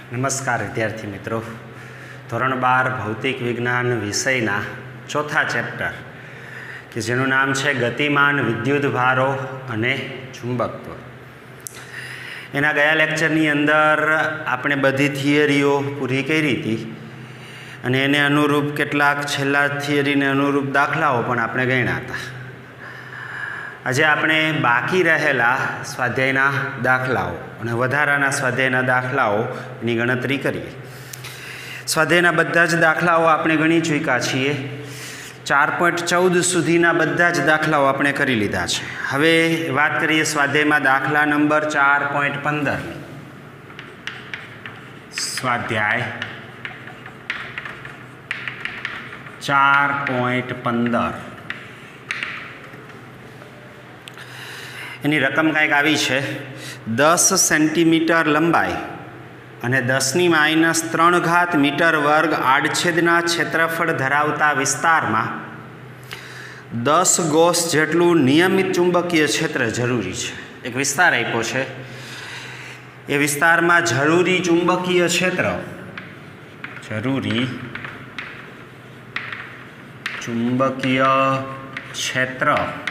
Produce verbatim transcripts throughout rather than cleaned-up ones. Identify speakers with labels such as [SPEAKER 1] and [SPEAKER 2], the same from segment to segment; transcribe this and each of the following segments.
[SPEAKER 1] નમસ્કાર વિદ્યાર્થી મિત્રો. ધોરણ બાર ભૌતિક વિજ્ઞાન વિષયના ચોથા ચેપ્ટર કે જેનું નામ છે ગતિમાન વિદ્યુત ભારો અને ચુંબકત્વ. એના ગયા લેક્ચરની અંદર આપણે બધી થિયરીઓ પૂરી કરી હતી અને એને અનુરૂપ કેટલાક છેલ્લા થિયરીને અનુરૂપ દાખલાઓ પણ આપણે ગણ્યા હતા. આજે આપણે બાકી રહેલા સ્વાધ્યાયના દાખલાઓ અને વધારાના સ્વાધ્યાયના દાખલાઓની ગણતરી કરીએ. સ્વાધ્યાયના બધા જ દાખલાઓ આપણે ગણી ચૂક્યા છીએ. ચાર પોઈન્ટ ચૌદ સુધીના બધા જ દાખલાઓ આપણે કરી લીધા છે. હવે વાત કરીએ સ્વાધ્યાયમાં દાખલા નંબર ચાર પોઈન્ટ પંદર. સ્વાધ્યાય ચાર પોઈન્ટ પંદર. એની રકમ કંઈક આવી છે. દસ સેન્ટીમીટર લંબાઈ અને દસની માઇનસ ત્રણ ઘાત મીટર વર્ગ આડછેદના ક્ષેત્રફળ ધરાવતા વિસ્તારમાં દસ ગોસ જેટલું નિયમિત ચુંબકીય ક્ષેત્ર જરૂરી છે. એક વિસ્તાર આપ્યો છે. એ વિસ્તારમાં જરૂરી ચુંબકીય ક્ષેત્ર જરૂરી ચુંબકીય ક્ષેત્ર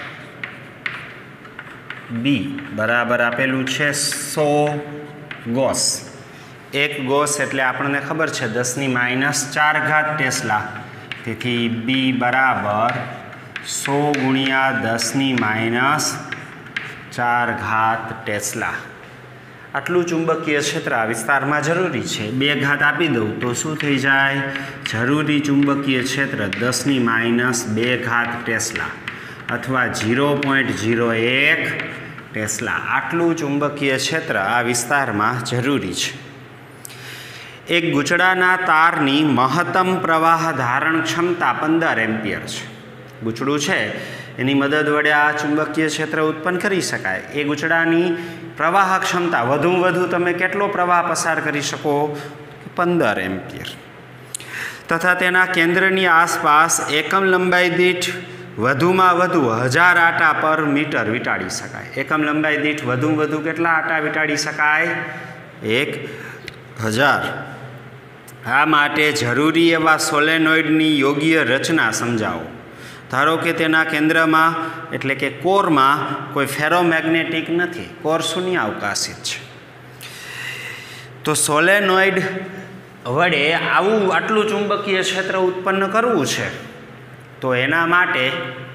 [SPEAKER 1] બી બરાબર આપેલું છે સો ગોસ. એક ગોસ એટલે આપણને ખબર છે દસની માઇનસ ચાર ઘાત ટેસ્લા. તેથી બી બરાબર સો ગુણ્યા દસની માઇનસ ચાર ઘાત ટેસ્લા. આટલું ચુંબકીય ક્ષેત્ર આ વિસ્તારમાં જરૂરી છે. બે ઘાત આપી દઉં તો શું થઈ જાય? જરૂરી ચુંબકીય ક્ષેત્ર દસની માઇનસ બે ઘાત ટેસ્લા અથવા ઝીરો પોઈન્ટ ઝીરો એક ટેસ્લા. આટલું ચુંબકીય ક્ષેત્ર આ વિસ્તારમાં જરૂરી છે. એક ગૂંચળાના તારની મહત્તમ પ્રવાહ ધારણ ક્ષમતા પંદર એમ્પિયર છે. ગૂંચળું છે એની મદદ વડે આ ચુંબકીય ક્ષેત્ર ઉત્પન્ન કરી શકાય. એ ગૂંચળાની પ્રવાહ ક્ષમતા વધુમાં વધુ તમે કેટલો પ્રવાહ પસાર કરી શકો? પંદર એમ્પિયર. તથા તેના કેન્દ્રની આસપાસ એકમ લંબાઈ દીઠ વધુમાં વધુ હજાર આટા પર મીટર વીંટાળી શકાય. એકમ લંબાઈ દીઠ વધુમાં વધુ કેટલા આટા વીંટાળી શકાય? એક હજાર. આ માટે જરૂરી એવા સોલેનોઇડની યોગ્ય રચના સમજાવો. ધારો કે તેના કેન્દ્રમાં એટલે કે કોરમાં કોઈ ફેરોમેગ્નેટિક નથી. કોર શૂન્ય અવકાશિત છે. તો સોલેનોઇડ વડે આવું આટલું ચુંબકીય ક્ષેત્ર ઉત્પન્ન કરવું છે તો એના માટે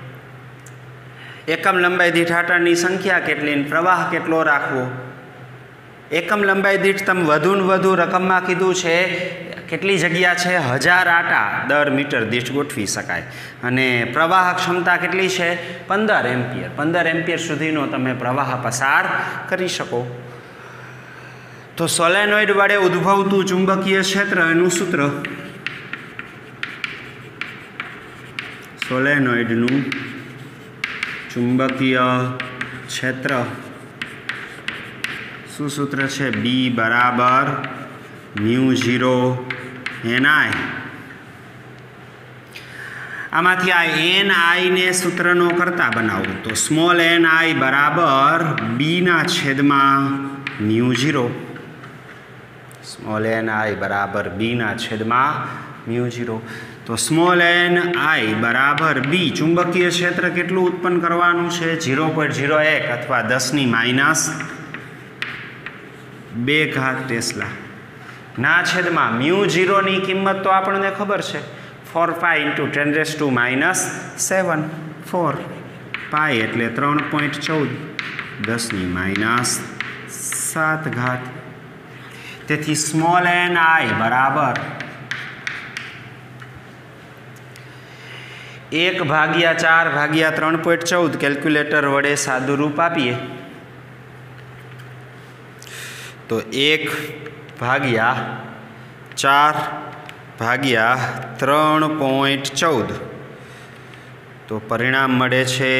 [SPEAKER 1] એકમ લંબાઈ દીઠ આટાની સંખ્યા કેટલી, પ્રવાહ કેટલો રાખવો? એકમ લંબાઈ દીઠ તમે વધુ ને વધુ રકમમાં કીધું છે કેટલી જગ્યા છે? હજાર આટા દર મીટર દીઠ ગોઠવી શકાય. અને પ્રવાહ ક્ષમતા કેટલી છે? પંદર એમ્પિયર. પંદર એમ્પિયર સુધીનો તમે પ્રવાહ પસાર કરી શકો. તો સોલેનોઇડ વડે ઉદ્ભવતું ચુંબકીય ક્ષેત્ર એનું સૂત્ર સોલેનોઇડનું ચુંબકીય ક્ષેત્ર શું સૂત્ર છે? બી બરાબર મ્યુ ઝીરો એન આઈ. આમાંથી આ એન આઈને સૂત્રનો કરતા બનાવો તો સ્મોલ એન આઈ બરાબર બીના છેદમાં mu zero. Small N I બરાબર બીના છેદમાં મ્યુ ઝીરો. તો સ્મોલ એન આઈ બરાબર બી. ચુંબકીય ક્ષેત્ર કેટલું ઉત્પન્ન કરવાનું છે? ઝીરો પોઈન્ટ ઝીરો એક અથવા દસની માઇનસ બે ઘાત ટેસ્લા ના છેદમાં મ્યુ ઝીરોની કિંમત તો આપણને ખબર છે four pi into ten raise to minus seven. Four pi એટલે ત્રણ પોઈન્ટ ચૌદ દસની માઇનસ સાત ઘાત. તેથી સ્મોલ એન આઈ બરાબર એક ભાગ્યા ચાર ભાગ્યા ત્રણ પોઈન્ટ ચૌદ. કેલ્ક્યુલેટર વડે સાદું રૂપ આપીએ તો એક ભાગ્યા ચાર ભાગ્યા ત્રણ પોઈન્ટ ચૌદ. તો પરિણામ મળે છે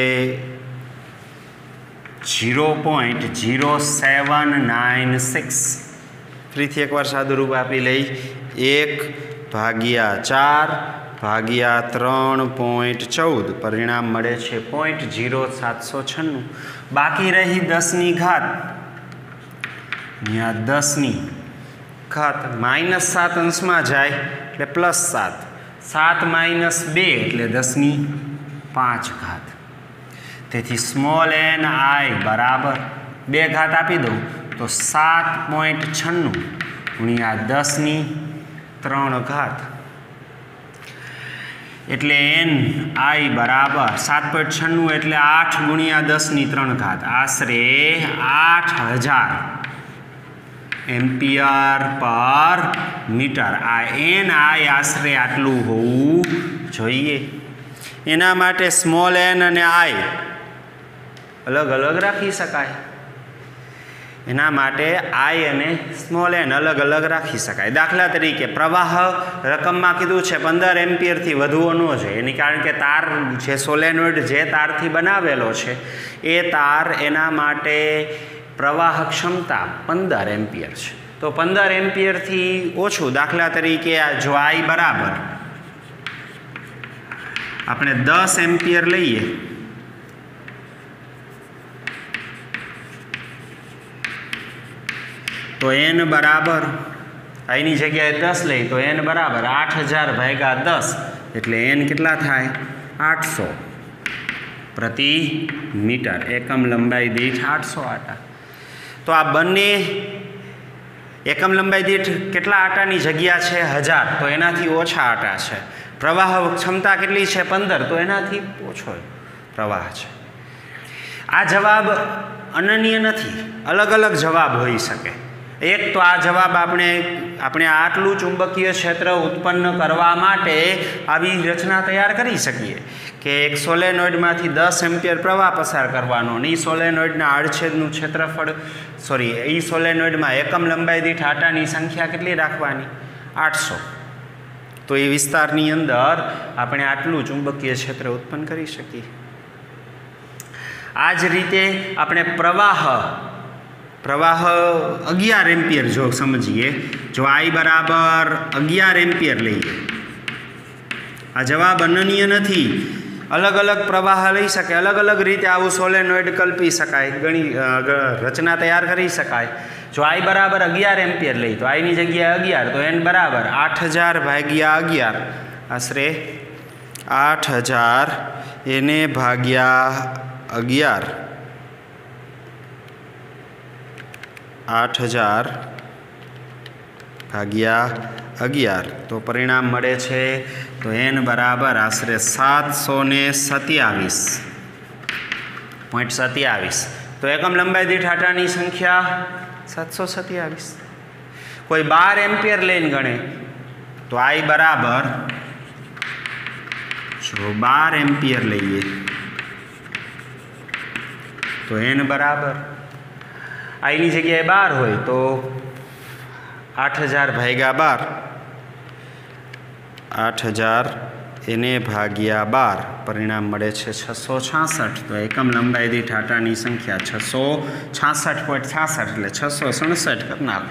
[SPEAKER 1] zero point zero seven nine six. ફરીથી એકવાર સાદું રૂપ આપી લઈ. એક ભાગ્યા ચાર ભાગ્યા ત્રણ પોઈન્ટ ચૌદ. પરિણામ મળે છે પોઈન્ટ ઝીરો સાતસો છન્નું. બાકી રહી દસની ઘાત. અહીંયા દસની ઘાત માઇનસ સાત અંશમાં જાય એટલે પ્લસ સાત, સાત માઇનસ બે એટલે દસની પાંચ ઘાત. તેથી સ્મોલ એન આઈ બરાબર બે ઘાત આપી દઉં તો સાત પોઈન્ટ છન્નું ગુણ્યા દસની ત્રણ ઘાત એટલે એન આઈ બરાબર સાત પોઈન્ટ છન્નું એટલે આઠ ગુણ્યા દસની ત્રણ ઘાત આશરે આઠ હજાર એમ્પિયર પર મીટર. આ એન આઈ આશરે આટલું હોવું જોઈએ. એના માટે સ્મોલ એન અને આઈ અલગ અલગ રાખી શકાય. એના માટે આઈ અને સ્મોલ એન અલગ અલગ રાખી શકાય. દાખલા તરીકે પ્રવાહ રકમમાં કીધું છે પંદર એમ્પિયરથી વધુ ન જોઈએ, એની કારણ કે તાર જે સોલેનોઇડ જે તારથી બનાવેલો છે એ તાર એના માટે પ્રવાહ ક્ષમતા પંદર એમ્પિયર છે. તો પંદર એમ્પિયરથી ઓછું, દાખલા તરીકે જો આઈ બરાબર આપણે દસ એમ્પિયર લઈએ તો એન બરાબર આઈની જગ્યાએ દસ લઈ તો એન બરાબર આઠ હજાર ભાગ્યા દસ એટલે એન કેટલા થાય? આઠસો પ્રતિ મીટર. એકમ લંબાઈ દીઠ આઠસો આટા. તો આ બંને એકમ લંબાઈ દીઠ કેટલા આટાની જગ્યા છે? હજાર. તો એનાથી ઓછા આટા છે. પ્રવાહ ક્ષમતા કેટલી છે? પંદર. તો એનાથી ઓછો પ્રવાહ છે. આ જવાબ અનન્ય નથી, અલગ અલગ જવાબ હોઈ શકે. એક તો આ જવાબ આપણે આપણે આટલું ચુંબકીય ક્ષેત્ર ઉત્પન્ન કરવા માટે આવી રચના તૈયાર કરી શકીએ કે એક સોલેનોઇડમાંથી દસ એમ્પિયર પ્રવાહ પસાર કરવાનો અને એ સોલેનોઇડના આડછેદનું ક્ષેત્રફળ સોરી એ સોલેનોઇડમાં એકમ લંબાઈ દીઠ આટાની સંખ્યા કેટલી રાખવાની? આઠસો. તો એ વિસ્તારની અંદર આપણે આટલું ચુંબકીય ક્ષેત્ર ઉત્પન્ન કરી શકીએ. આ જ રીતે આપણે પ્રવાહ પ્રવાહ અગિયાર એમ્પિયર જો સમજીએ, જો આઈ બરાબર અગિયાર એમ્પિયર લઈએ, આ જવાબ અનન્ય નથી. અલગ અલગ પ્રવાહ લઈ શકે, અલગ અલગ રીતે આવું સોલેનોઇડ કલ્પી શકાય, ઘણી રચના તૈયાર કરી શકાય. જો આઈ બરાબર અગિયાર એમ્પિયર લઈ તો આઈની જગ્યાએ અગિયાર તો એન બરાબર આઠ હજાર ભાગ્યા અગિયાર આશરે આઠ હજાર એને ભાગ્યા અગિયાર આઠ હજાર ભાગ્યા અગિયાર તો પરિણામ મળે છે તો એન બરાબર આશરે સાતસો ને સત્યાવીસ પોઈન્ટ સત્યાવીસ. તો એકમ લંબાઈ દીઠ આટાની સંખ્યા સાતસો સત્યાવીસ. કોઈ બાર એમ્પિયર લઈને ગણે તો આઈ બરાબર જો બાર એમ્પિયર લઈએ તો એન બરાબર આઈની જગ્યાએ બાર હોય તો આઠ હજાર ભાગ્યા બાર આઠ હજાર એને ભાગ્યા બાર પરિણામ મળે છે છસો છાસઠ. તો એકમ લંબાઈ દીઠ આટાની સંખ્યા છસો છાસઠ પોઈન્ટ છાસઠ એટલે છસો સડસઠ કરનાર.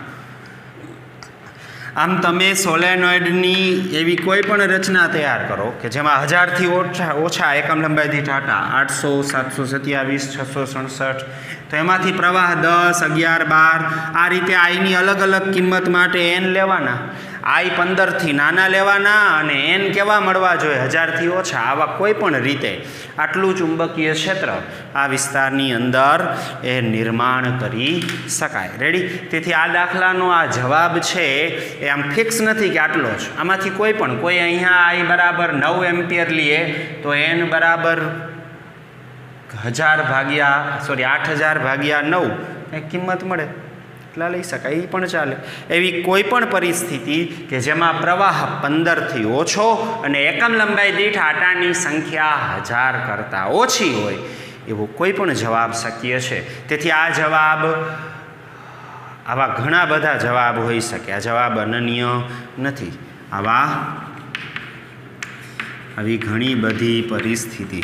[SPEAKER 1] આમ તમે સોલેનોઇડની એવી કોઈ પણ રચના તૈયાર કરો કે જેમાં હજારથી ઓછા ઓછા એકમ લંબાઈ દીઠ આટા આઠસો સાતસો સત્યાવીસ છસો સડસઠ તો એમાંથી પ્રવાહ દસ અગિયાર બાર આ રીતે આઈની અલગ અલગ કિંમત માટે એન લેવાના. આઈ પંદરથી નાના લેવાના અને એન કેવા મળવા જોઈએ? હજારથી ઓછા. આવા કોઈ પણ રીતે આટલું ચુંબકીય ક્ષેત્ર આ વિસ્તારની અંદર એ નિર્માણ કરી શકાય. રેડી? તેથી આ દાખલાનો આ જવાબ છે એ આમ ફિક્સ નથી કે આટલો જ. આમાંથી કોઈ પણ કોઈ અહીંયા આઈ બરાબર નવ એમ્પિયર લઈએ તો એન બરાબર હજાર ભાગ્યા સોરી આઠ હજાર ભાગ્યા નવ એ કિંમત મળે એટલા લઈ શકાય, એ પણ ચાલે. એવી કોઈ પણ પરિસ્થિતિ કે જેમાં પ્રવાહ પંદરથી ઓછો અને એકમ લંબાઈ દીઠ આટાની સંખ્યા હજાર કરતાં ઓછી હોય એવો કોઈ પણ જવાબ શક્ય છે. તેથી આ જવાબ આવા ઘણા બધા જવાબ હોઈ શકે. આ જવાબ અનન્ય નથી. આવા આવી ઘણી બધી પરિસ્થિતિ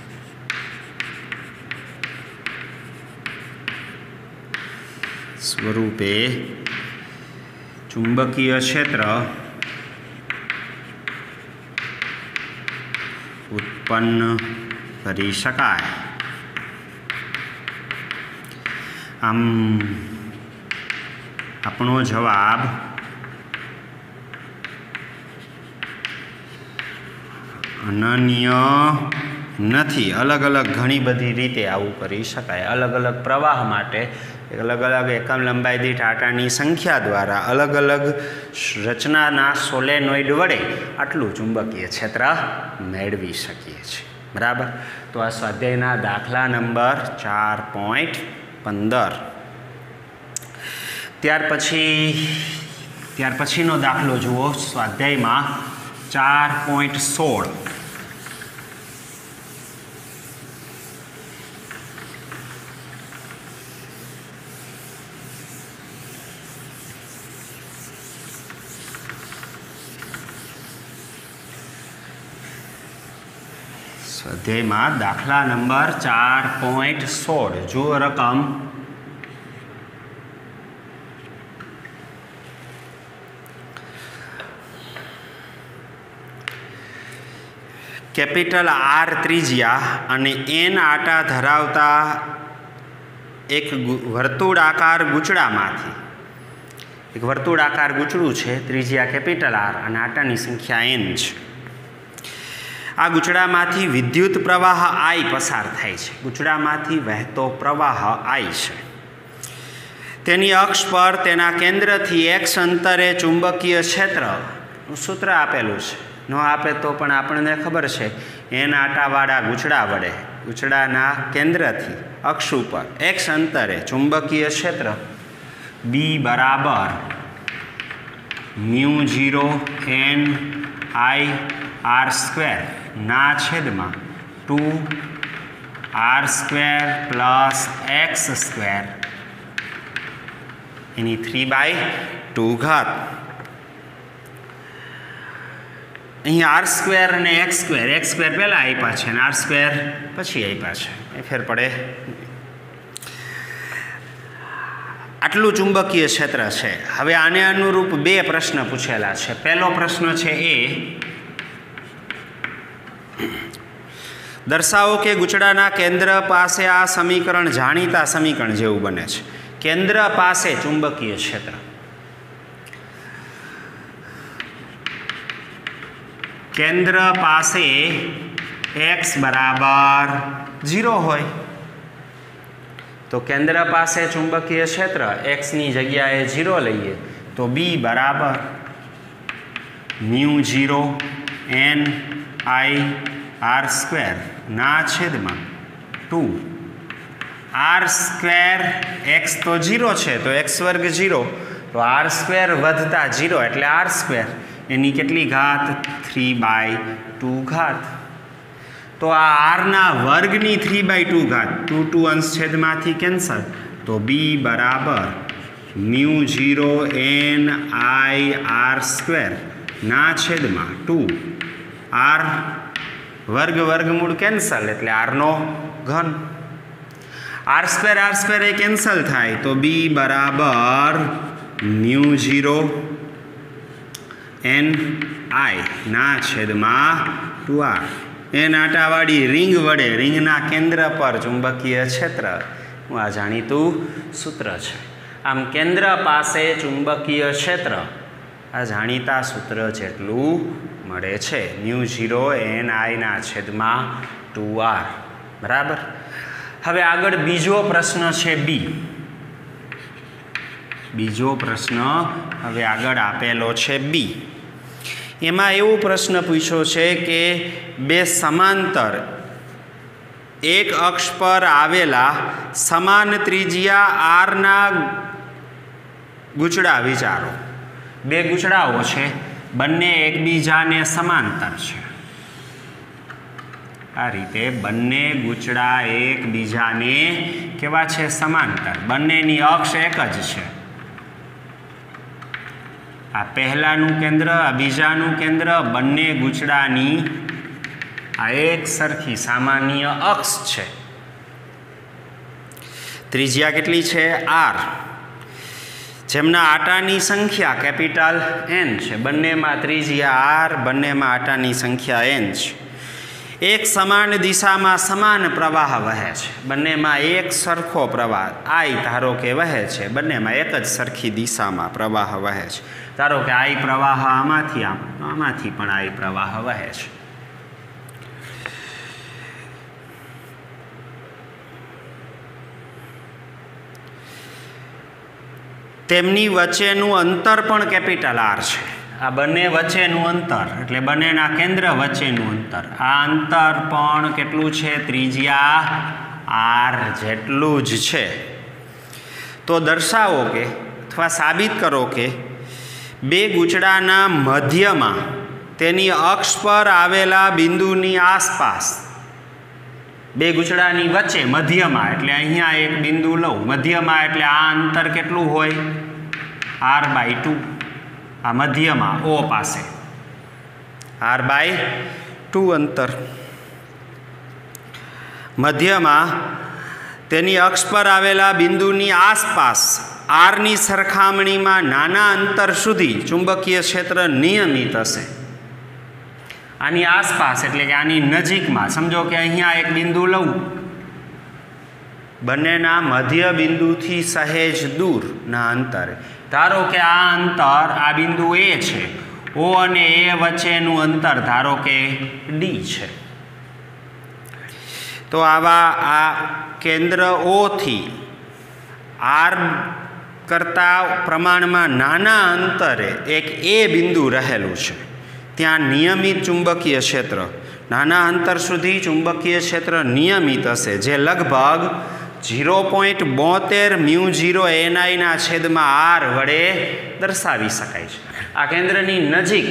[SPEAKER 1] સ્વરૂપે ચુંબકીય ક્ષેત્ર ઉત્પન્ન કરી શકાય. આમ આપણો જવાબ અનન્ય નથી. અલગ અલગ ઘણી બધી રીતે આવું કરી શકાય. અલગ અલગ પ્રવાહ માટે અલગ અલગ એકમ લંબાઈ દીઠ આટાની સંખ્યા દ્વારા અલગ અલગ રચનાના સોલેનોઇડ વડે આટલું ચુંબકીય ક્ષેત્ર મેળવી શકીએ છીએ. બરાબર. તો આ સ્વાધ્યાયના દાખલા નંબર ચાર પોઈન્ટ પંદર. ત્યાર પછી ત્યાર પછીનો દાખલો જુઓ સ્વાધ્યાયમાં ચાર પોઈન્ટ સોળ. સ્વાધ્યાયમાં દાખલા નંબર ચાર પોઈન્ટ સોળ. જુઓ રકમ કેપિટલ આર ત્રિજ્યા અને એન આટા ધરાવતા એક વર્તુળાકાર ગૂંચળામાંથી એક વર્તુળાકાર ગૂંચળું છે. ત્રિજ્યા કેપિટલ આર અને આટાની સંખ્યા એન છે. આ ગૂંચળામાંથી વિદ્યુત પ્રવાહ આઈ પસાર થાય છે. ગૂંચળામાંથી વહેતો પ્રવાહ આઈ છે. તેની અક્ષ પર તેના કેન્દ્રથી એક્સ અંતરે ચુંબકીય ક્ષેત્રનું સૂત્ર આપેલું છે. ન આપે તો પણ આપણને ખબર છે એન આટાવાળા ગૂંચળા વડે ગૂંચળાના કેન્દ્રથી અક્ષ ઉપર એક્સ અંતરે ચુંબકીય ક્ષેત્ર બી બરાબર mu zero N I R square ના છેદમાં two R square plus X square એની થ્રી બાય ટુ ઘાત. અહીં આર સ્ક્વેર અને એક્સ સ્ક્વેર એક્સ સ્ક્વેર પહેલાં આપ્યા છે અને આર સ્ક્વેર પછી આપ્યા છે. એ ફેર પડે. આટલું ચુંબકીય ક્ષેત્ર છે. હવે આને અનુરૂપ બે પ્રશ્ન પૂછેલા છે. પહેલો પ્રશ્ન છે એ દર્શાવો કે ગૂંચળાના કેન્દ્ર પાસે આ સમીકરણ જાણીતા સમીકરણ જેવું બને છે. કેન્દ્ર પાસે ચુંબકીય ક્ષેત્ર કેન્દ્ર પાસે એક્સ બરાબર ઝીરો હોય તો કેન્દ્ર પાસે ચુંબકીય ક્ષેત્ર એક્સની જગ્યાએ ઝીરો લઈએ તો બી બરાબર mu zero N I R square ના છેદમાં ટુ આર સ્ક્વેર એક્સ તો ઝીરો છે તો એક્સ વર્ગ ઝીરો તો આર સ્ક્વેર વધતા ઝીરો એટલે આર સ્ક્વેર એની કેટલી ઘાત થ્રી બાય ટુ ઘાત. તો આ આરના વર્ગની થ્રી બાય ટુ ઘાત ટુ ટુ અંશ છેદમાંથી કેન્સલ તો બી બરાબર mu zero N I R square ના છેદમાં ટુ આર વર્ગ વર્ગમૂળ કેન્સલ એટલે આરનો ઘન. આર સ્ક્વેર આર સ્ક્વેર એ કેન્સલ થાય તો બી બરાબર મ્યુ ઝીરો એન આઈ ના છેદમાં ટુ આર. એન આટાવાળી રિંગ વડે રિંગના કેન્દ્ર પર ચુંબકીય ક્ષેત્ર આ જાણીતું સૂત્ર છે. આમ કેન્દ્ર પાસે ચુંબકીય ક્ષેત્ર આ જાણીતા સૂત્ર જેટલું મળે છે. મ્યુ ઝીરો એન આઈના છેદમાં ટુ આર. બરાબર. હવે આગળ બીજો પ્રશ્ન છે બી. બીજો પ્રશ્ન હવે આગળ આપેલો છે બી. એમાં એવો પ્રશ્ન પૂછ્યો છે કે બે સમાંતર એક અક્ષ પર આવેલા સમાન ત્રિજ્યા આરના ગૂંચળા વિચારો. બે ગૂંચળાઓ છે બંને એકબીજાને સમાંતર છે. આ રીતે બંને ગૂંચળા એકબીજાને કેવા છે સમાંતર. બંનેની અક્ષ એક જ છે. આ પહેલાનું કેન્દ્ર આ બીજાનું કેન્દ્ર બંને ગૂંચળાની આ એક સરખી સામાન્ય અક્ષ છે. ત્રિજ્યા કેટલી છે આર. જેમના આટાની સંખ્યા કેપિટલ એન છે. બંનેમાં ત્રિજ્યા આર બંનેમાં આટાની સંખ્યા એન છે. એક સમાન દિશામાં સમાન પ્રવાહ વહે છે. બંનેમાં એક સરખો પ્રવાહ આઈ ધારો કે વહે છે. બંનેમાં એક જ સરખી દિશામાં પ્રવાહ વહે છે. ધારો કે આઈ પ્રવાહ આમાંથી આમ આમાંથી પણ આઈ પ્રવાહ વહે છે. તેમની વચ્ચેનું અંતર પણ કેપિટલ આર છે. આ બંને વચ્ચેનું અંતર એટલે બંનેના કેન્દ્ર વચ્ચેનું અંતર, આ અંતર પણ કેટલું છે? ત્રિજ્યા આર જેટલું જ છે. તો દર્શાવો કે અથવા સાબિત કરો કે બે ગૂંચળાના મધ્યમાં તેની અક્ષ પર આવેલા બિંદુની આસપાસ, બે ગૂંચળાની વચ્ચે મધ્યમાં એટલે અહીંયા એક બિંદુ લઉં, મધ્યમાં એટલે આ અંતર કેટલું હોય? R by two. આ મધ્યમાં ઓ પાસે આર બાય ટુ અંતર, મધ્યમાં તેની અક્ષ પર આવેલા બિંદુની આસપાસ આરની સરખામણીમાં નાના અંતર સુધી ચુંબકીય ક્ષેત્ર નિયમિત હશે. આની આસપાસ એટલે કે આની નજીકમાં, સમજો કે અહીંયા એક બિંદુ લઉં, બંનેના મધ્ય બિંદુથી સહેજ દૂરના અંતરે, ધારો કે આ અંતર, આ બિંદુ એ છે, ઓ અને એ વચ્ચેનું અંતર ધારો કે ડી છે. તો આવા આ કેન્દ્ર ઓથી આર કરતાં પ્રમાણમાં નાના અંતરે એક એ બિંદુ રહેલું છે. ત્યાં નિયમિત ચુંબકીય ક્ષેત્ર, નાના અંતર સુધી ચુંબકીય ક્ષેત્ર નિયમિત હશે, જે લગભગ ઝીરો પોઈન્ટ બોતેર મ્યુ ઝીરો એનઆઈના છેદમાં આર વડે દર્શાવી શકાય છે. આ કેન્દ્રની નજીક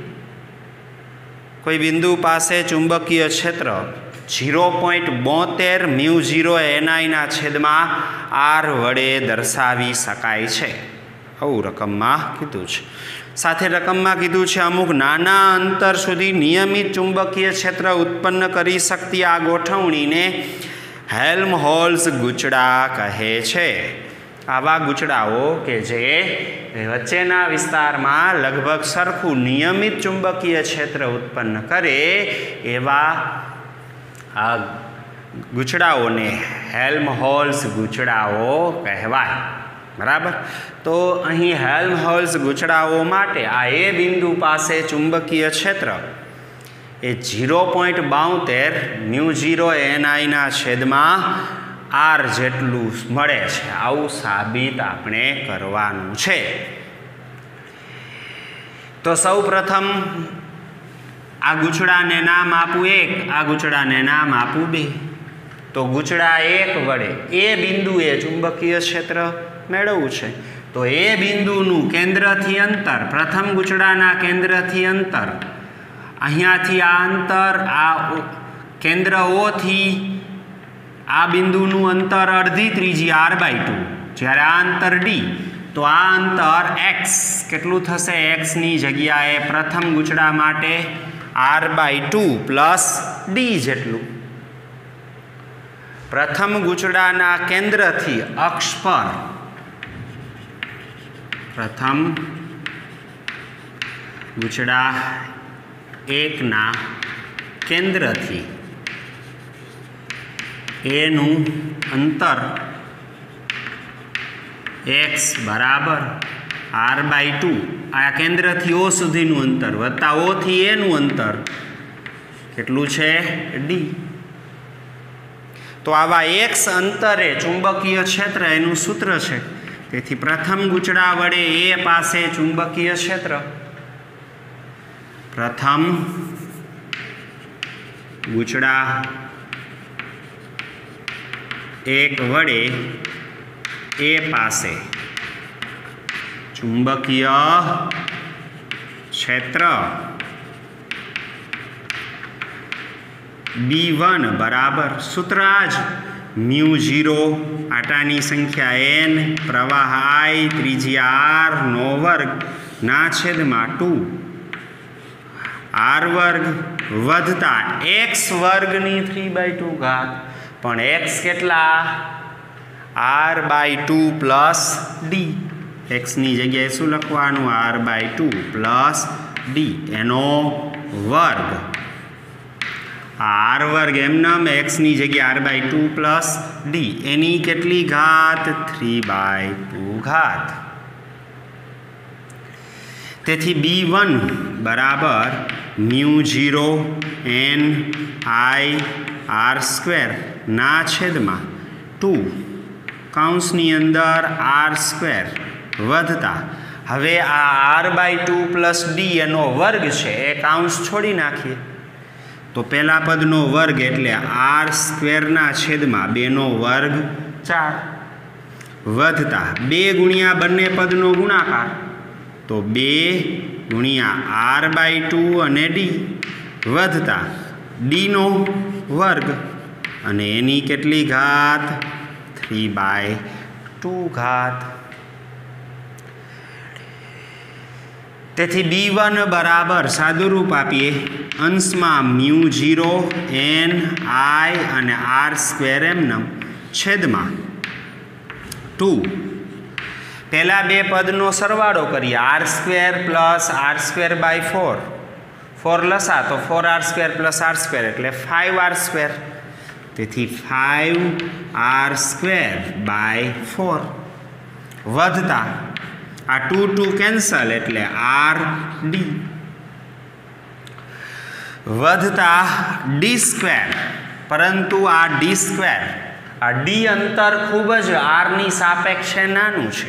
[SPEAKER 1] કોઈ બિંદુ પાસે ચુંબકીય ક્ષેત્ર ઝીરો પોઈન્ટ બોતેર મ્યુ ઝીરો એનઆઈના છેદમાં આર વડે દર્શાવી શકાય છે. આવું રકમમાં કીધું છે. સાથે રકમમાં કીધું છે અમુક નાના અંતર સુધી નિયમિત ચુંબકીય ક્ષેત્ર ઉત્પન્ન કરી શકતી આ ગોઠવણીને હેલ્મહોલ્ટ્ઝ ગૂંચળા કહે છે. આવા ગૂંચળાઓ કે જે વચ્ચેના વિસ્તારમાં લગભગ સરખું નિયમિત ચુંબકીય ક્ષેત્ર ઉત્પન્ન કરે એવા આ ગૂંચળાઓને હેલ્મહોલ્ટ્ઝ ગૂંચળાઓ કહેવાય. બરાબર. તો અહીં હેલ્મહોલ્ટ્ઝ ગૂંચળાઓ માટે આ એ બિંદુ પાસે ચુંબકીય ક્ષેત્ર એ ઝીરો પોઈન્ટ બાઉતેર મ્યુ ઝીરો એનઆઈના છેદમાં આર જેટલું મળે છે. આવું સાબિત આપણે કરવાનું છે. તો સૌ પ્રથમ આ ગૂંચળાને નામ આપું એક, આ ગૂંચળાને નામ આપું બે. તો ગૂંચળા એક વડે એ બિંદુએ ચુંબકીય ક્ષેત્ર મેળવવું છે. તો એ બિંદુનું કેન્દ્રથી અંતર, પ્રથમ ગૂંચળાના કેન્દ્રથી અંતર, અહીંયાથી આ અંતર, આ કેન્દ્ર ઓથી આ બિંદુનું અંતર અડધી ત્રીજી આર બાય ટુ, જ્યારે આ અંતર ડી, તો આ અંતર એક્સ કેટલું થશે? એક્સની જગ્યાએ પ્રથમ ગૂંચળા માટે R by two plus D જેટલું. પ્રથમ ગૂંચળાના કેન્દ્રથી અક્ષ પર, પ્રથમ ગૂંચળા એકના કેન્દ્રથી એનું અંતર એક્સ બરાબર આર બાય ટુ, આ કેન્દ્રથી ઓ સુધીનું અંતર વત્તા ઓથી એનું અંતર કેટલું છે? ડી. તો આવા એક્સ અંતરે ચુંબકીય ક્ષેત્ર એનું સૂત્ર છે. તેથી પ્રથમ ગૂંચળા વડે એ પાસે ચુંબકીય ક્ષેત્ર, પ્રથમ ગૂંચળા એક વડે એ પાસે ચુંબકીય ક્ષેત્ર બી વન બરાબર સૂત્ર આ જ, મ્યુ ઝીરો આટાની સંખ્યા એન, પ્રવાહ આઈ, ત્રિજ્યા આર નો વર્ગ ના છેદમાં ટુ આર વર્ગ વધતા એક્સ વર્ગની થ્રી બાય ટુ ઘાત. પણ એક્સ કેટલા? R by two plus D. એક્સની જગ્યાએ શું લખવાનું? R by two plus D એનો વર્ગ. આર વર્ગ એમનામ એક્સની જગ્યાએ R by two plus D, એની કેટલી ઘાત? થ્રી બાય ટુ ઘાત. તેથી બી વન બરાબર mu zero N I R square ના છેદમાં ટુ કૌંસની અંદર આર સ્ક્વેર વધતા હવે આ R by two plus D એનો વર્ગ છે એ કાઉન્સ છોડી નાખીએ તો પહેલા પદનો વર્ગ એટલે આર સ્ક્વેરના છેદમાં બેનો વર્ગ ચાર વધતા બે ગુણ્યા બંને પદનો ગુણાકાર તો બે ગુણ્યા આર બાય ટુ અને ડી વધતા ડીનો વર્ગ અને એની કેટલી ઘાત થ્રી બાય ટુ ઘાત તેથી બી વન બરાબર સાદુરૂપ આપીએ અંશમાં મ્યુ ઝીરો એન આઈ અને આર સ્ક્વેર એમનમ છેદમાં ટુ પહેલાં બે પદનો સરવાળો કરીએ R square plus R square by four four લસા તો four R square plus R square એટલે ફાઇવ આર સ્ક્વેર તેથી five R square by four વધતા આ ટુ ટુ કેન્સલ એટલે આર ડી વધતા ડી સ્ક્વેર પરંતુ આ ડી સ્ક્વેર આ ડી અંતર ખૂબ જ આરની સાપેક્ષે નાનું છે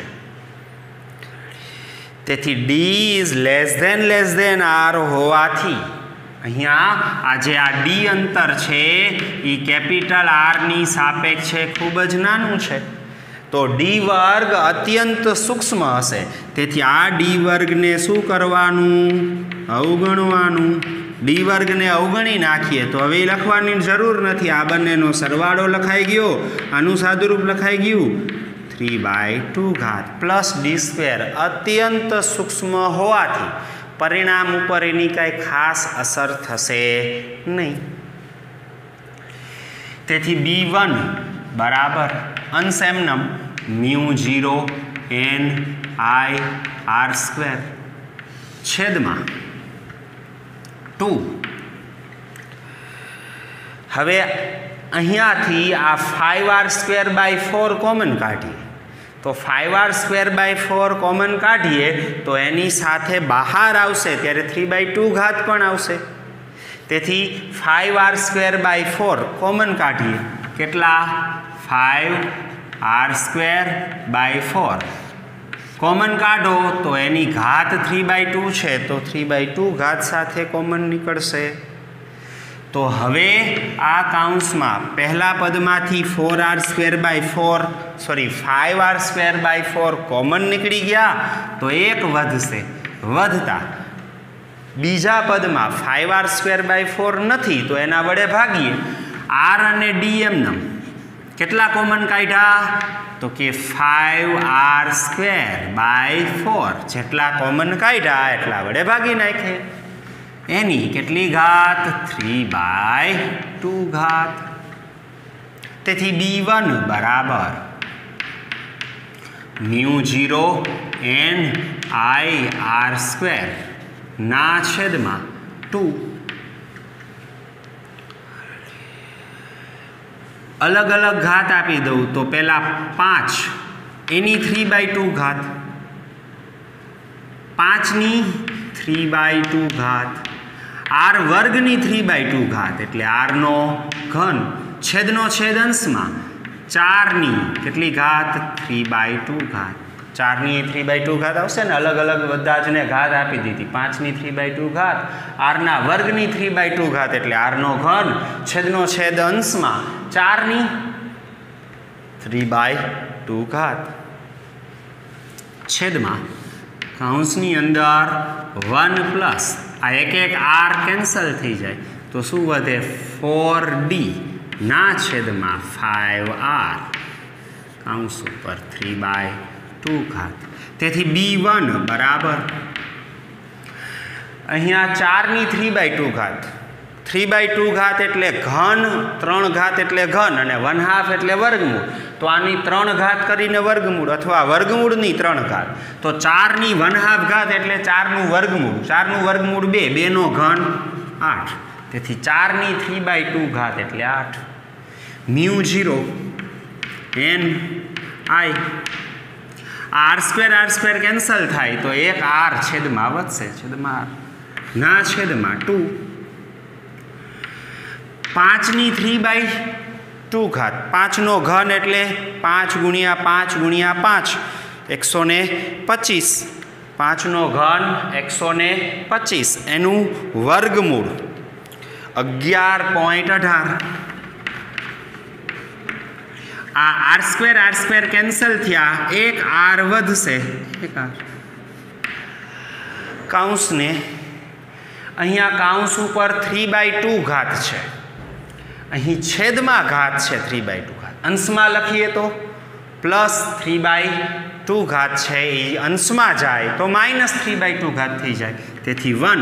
[SPEAKER 1] તેથી D is less than less than R હોવાથી અહીંયા આ જે આ ડી અંતર છે એ કેપિટલ આરની સાપેક્ષે ખૂબ જ નાનું છે તો ડી વર્ગ અત્યંત સૂક્ષ્મ હશે તેથી આ ડી વર્ગને શું કરવાનું અવગણવાનું ડી વર્ગને અવગણી નાખીએ તો હવે લખવાની જરૂર નથી આ બંનેનો સરવાળો લખાઈ ગયો આનું સાદુરૂપ લખાઈ ગયું થ્રી બાય ટુ ઘાત પ્લસ ડી સ્ક્વેર અત્યંત સૂક્ષ્મ હોવાથી પરિણામ ઉપર એની કાંઈ ખાસ અસર થશે નહીં તેથી બી વન બરાબર અંશ એમનમ mu zero N I R square છેદમાં ટુ હવે અહીંયાથી આ five R square by four common કાઢીએ તો five R square by four common કાઢીએ તો એની સાથે બહાર આવશે ત્યારે થ્રી બાય ટુ ઘાત પણ આવશે તેથી five R square by four common કાઢીએ કેટલા five R square by four common કાઢો તો એની ઘાત થ્રી બાય ટુ છે તો થ્રી બાય ટુ ઘાત સાથે કોમન નીકળશે તો હવે આ કાઉન્સમાં પહેલા પદમાંથી four R square by four sorry five R square by four common નીકળી ગયા તો એક વધશે વધતા બીજા પદમાં five R square by four નથી તો એના વડે ભાગીએ આર અને ડી એમનમ કેટલા કોમન કાઢ્યા તો કે five R square by four જેટલા કોમન કાઢ્યા એટલા વડે ભાગી નાખે એની કેટલી ઘાત થ્રી બાય ટુ ઘાત તેથી બી વન બરાબર mu zero N I R square ના છેદમાં ટુ અલગ અલગ ઘાત આપી દઉં તો પહેલાં પાંચ એની થ્રી બાય ટુ ઘાત પાંચની થ્રી બાય ટુ ઘાત આર વર્ગની થ્રી બાય ટુ ઘાત એટલે આરનો ઘન છેદનો છેદ અંશમાં ચારની કેટલી ઘાત થ્રી બાય ટુ ઘાત ચારની થ્રી બાય ટુ ઘાત આવશે ને અલગ અલગ બધા જને ઘાત આપી દીધી પાંચની થ્રી બાય ટુ ઘાત આરના વર્ગની થ્રી બાય ટુ ઘાત એટલે આરનો ઘન છેદનો છેદ અંશમાં ચારની થ્રી બાય ટુ ઘાત છેદમાં કૌંસની અંદર વન પ્લસ આ એક એક આર કેન્સલ થઈ જાય તો શું વધે ફોર ડી ના છેદમાં ફાઇવ આર કૌંસ ઉપર થ્રી બાય ટુ ઘાત તેથી બી વન બરાબર અહીંયા ચારની થ્રી બાય ટુ ઘાત થ્રી બાય ટુ ઘાત એટલે ઘન ત્રણ ઘાત એટલે ઘન અને વન હાફ એટલે વર્ગમૂળ તો આની ત્રણ ઘાત કરીને વર્ગમૂળ અથવા વર્ગમૂળની ત્રણ ઘાત તો ચારની વન હાફ ઘાત એટલે ચારનું વર્ગમૂળ ચારનું વર્ગમૂળ બે બેનો ઘન આઠ તેથી ચારની થ્રી બાય ટુ ઘાત એટલે આઠ mu zero N I R square R square cancel થાય તો એક આર છેદમાં વધશે છેદમાં આર ના છેદમાં ટુ પાંચની થ્રી બાય ટુ ઘાત પાંચનો ઘન એટલે પાંચ ગુણ્યા પાંચ ગુણ્યા પાંચ एक सौ ने पच्चीस पाँच नो घन एक सौ ने पच्चीस एनु वर्गमूळ अगियार पॉइंट अठार आ R square R square cancel थया एक आर वधशे एक आर काउंस ने अहींया काउंस पर थ्री बाय टू घात है अहीं छेद में घात है थ्री बाय टू घात अंश में लखीए तो प्लस थ्री बाय टू घात है अंश में जाए तो माइनस थ्री बाय टू घात थी जाए तेथी वन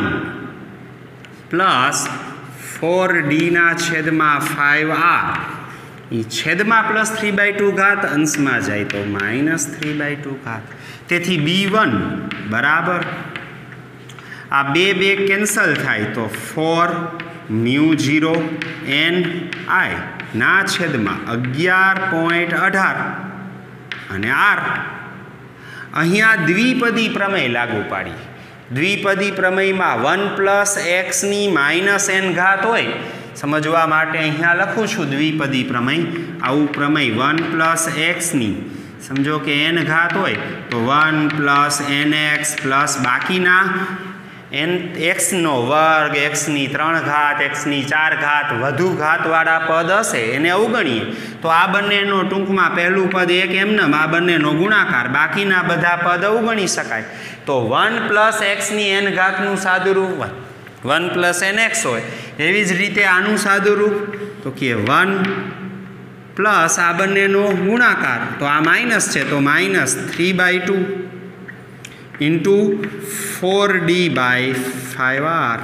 [SPEAKER 1] प्लस फोर डी ना छेद में फाइव आर छेद में प्लस थ्री बाय टू घात अंश में जाए तो माइनस थ्री बाय टू घात तेथी बी वन बराबर आ बे बे कैंसल थाय तो four mu zero N I ना छेद में अगियार पॉइंट अठार अने आर अहींया द्विपदी प्रमेय लागू पाड़ी द्विपदी प्रमेय में वन प्लस एक्स नी माइनस एन घात होय समझवा माटे अहींया लखूँ छूँ द्विपदी प्रमेय आवुं प्रमेय वन प्लस एक्स नी समझो कि एन घात होय तो one plus N X plus बाकीना एन एक्स नो वर्ग एक्स नी त्रण घात एक्स नी चार घात वधु घातवाळा पद हशे एने अवगणीए तो आ बंनेनो टूंकमां पहेलुं पद एक एमनेम आ बंनेनो गुणाकार बाकीना बधा पद अवगणी शकाय तो वन प्लस एक्स नी एन घातनुं सादुरूप वन प्लस एन एक्स होय एवी ज रीते आनुं सादुरूप तो कि वन प्लस आ बंनेनो गुणाकार तो आ माइनस है तो minus three by two into four D by five R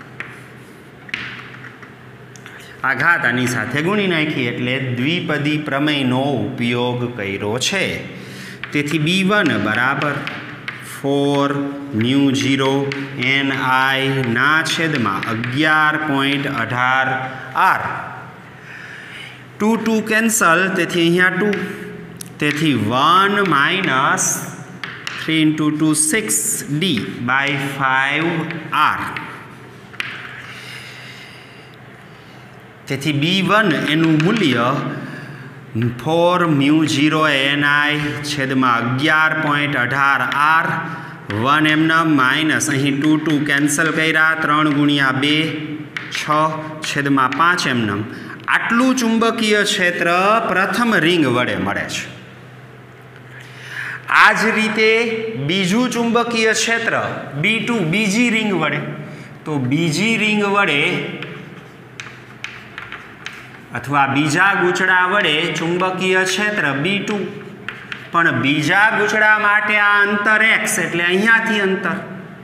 [SPEAKER 1] आ घात आनी साथे गुणी नाखी एटले द्विपदी प्रमेयनो उपयोग कर्यो छे तेथी बी वन बराबर four mu zero N I ना छेद में अगियार पॉइंट अठार आर टू टू कैंसल तेथी अहींया टू तेथी one minus three into two six D by five R तेथी बी वन एनु मूल्य four mu zero N I छेद में अगियार पॉइंट अठार आर वन एमनम माइनस अहीं टू टू कैंसल कर्या त्रण गुणिया बे छ छेद में पांच एमनम आटलू चुंबकीय क्षेत्र प्रथम रिंग वडे मळे छे आज रीते बीजू चुंबकीय क्षेत्र बी टू बीजी रिंग वडे तो बीजी रिंग वडे अथवा बीजा गूंचड़ा वडे चुंबकीय क्षेत्र बी टू पण बीजा गूंचड़ा माटे आ अंतर एक्स एटले अहींयाथी अंतर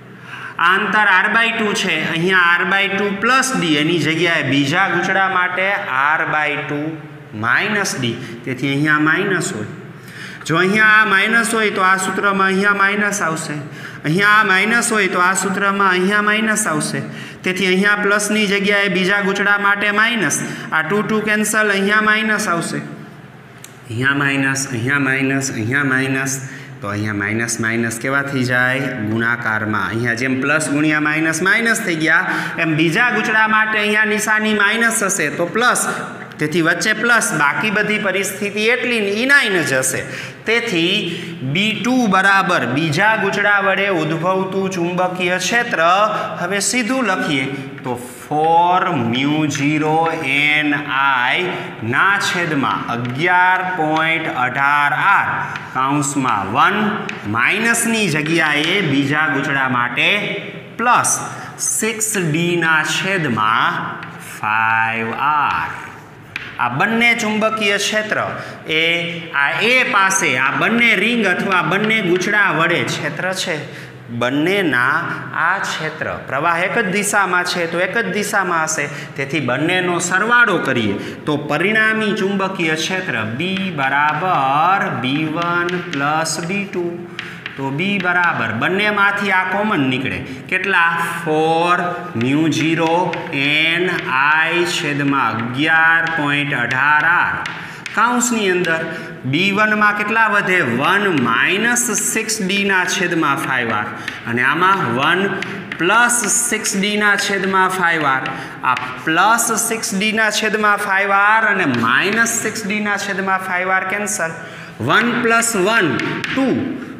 [SPEAKER 1] आ अंतर आर बाय टू है अहींया R by two plus D एनी जग्याए बीजा गूंचड़ा माटे R by two minus D तेथी अहींया माइनस होय जो अहींया आ माइनस होय तो आ सूत्र में अहींया माइनस आवशे अहींया आ माइनस होय तो आ सूत्र में अहींया माइनस आवशे तेथी अहींया प्लस नी जग्याए बीजा गूंचड़ा माटे माइनस आ टू टू कैंसल अहींया माइनस आवशे अहींया माइनस अहींया माइनस अहींया माइनस तो अहींया माइनस माइनस केवा थी जाए गुणाकार में अहींया जेम प्लस गुणिया माइनस माइनस थी गया एम बीजा गूंचड़ा माटे अहींया निशानी माइनस हशे तो प्लस तेथी वच्चे प्लस बाकी बधी परिस्थिति एटली इनाइन जशे तेथी बी टू बराबर बीजा गूंचड़ा वडे उद्भवतुं चुंबकीय क्षेत्र हवे सीधुं लखीए तो four mu zero N I ना छेद में अगियार पॉइंट अठार आर काउंस में वन माइनस नी जग्याए बीजा गूंचड़ा माटे प्लस सिक्स डी ना छेद में फाइव आर आ बंने चुंबकीय क्षेत्र ए आ ए पासे आ बंने रिंग अथवा बंने गूंचड़ा वडे क्षेत्र छे बंनेना आ क्षेत्र प्रवाह एक ज दिशा में है तो एक ज दिशा में हशे तेथी बंनेनो सरवाळो करीए तो परिणामी चुंबकीय क्षेत्र बी बराबर B one plus B two तो बी बराबर बंने मांथी आ कॉमन निकळे केटला four mu zero N I छेद में अगियार पॉइंट अठार आर काउंसनी अंदर बी वन में केटला वधे वन माइनस सिक्स डी ना छेद में फाइव आर अने आमा वन प्लस सिक्स डी ना छेद में फाइव आर आ प्लस सिक्स डी ना छेद में फाइव आर अने माइनस सिक्स डी ना छेद में five R cancel one plus one two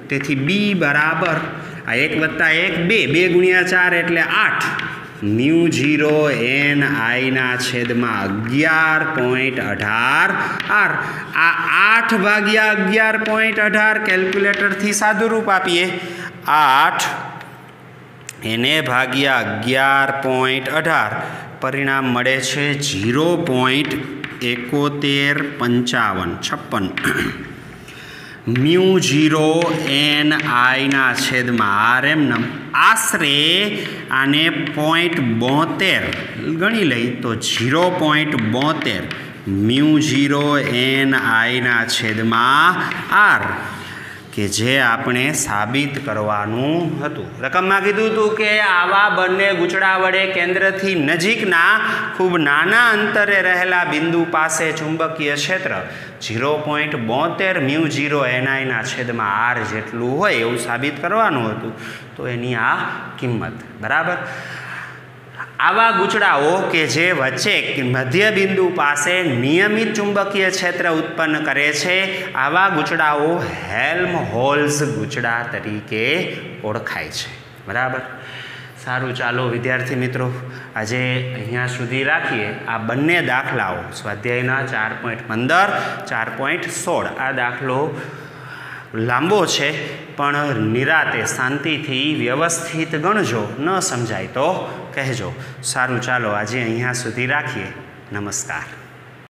[SPEAKER 1] તેથી બી બરાબર આ એક વત્તા એક બે બે ગુણ્યા ચાર એટલે આઠ મ્યુ ઝીરો એન આઈના છેદમાં અગિયાર પોઈન્ટ અઢાર આર આ આઠ ભાગ્યા અગિયાર પોઈન્ટ અઢાર કેલ્ક્યુલેટરથી સાદુરૂપ આપીએ આઠ એને ભાગ્યા અગિયાર પોઈન્ટ અઢાર પરિણામ મળે છે ઝીરો પોઈન્ટ એકોતેર પંચાવન છપ્પન મ્યુ ઝીરો એન આઈના છેદમાં આર એમ નમ આશરે આને પોઈન્ટ બોતેર ગણી લઈ તો ઝીરો પોઈન્ટ બોતેર મ્યુ ઝીરો એન આઈના છેદમાં આર કે જે આપણે સાબિત કરવાનું હતું. રકમમાં કીધું હતું કે આવા બંને ગૂંચળા વડે કેન્દ્રથી નજીકના ખૂબ નાના અંતરે રહેલા બિંદુ પાસે ચુંબકીય ક્ષેત્ર ઝીરો પોઈન્ટ બોતેર મ્યુ ઝીરો એનઆઈના છેદમાં આર જેટલું હોય એવું સાબિત કરવાનું હતું. તો એની આ કિંમત બરાબર. આવા ગૂંચળાઓ કે જે વચ્ચે મધ્ય બિંદુ પાસે નિયમિત ચુંબકીય ક્ષેત્ર ઉત્પન્ન કરે છે આવા ગૂંચળાઓ હેલ્મહોલ્ટ્ઝ ગૂંચળા તરીકે ઓળખાય છે બરાબર. સારું, ચાલો વિદ્યાર્થી મિત્રો આજે અહીંયા સુધી રાખીએ. આ બંને દાખલાઓ સ્વાધ્યાયના ચાર પોઈન્ટ પંદર ચાર પોઈન્ટ સોળ આ દાખલો લાંબો છે પણ નિરાતે શાંતિથી વ્યવસ્થિત ગણજો. ન સમજાય તો કહેજો. સારું, ચાલો આજે અહીંયા સુધી રાખીએ. નમસ્કાર.